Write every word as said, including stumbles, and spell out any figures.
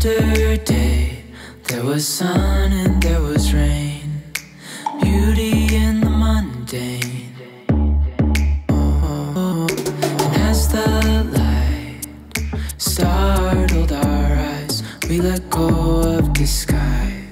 Yesterday, there was sun and there was rain, beauty in the mundane. Oh, and as the light startled our eyes, we let go of disguise.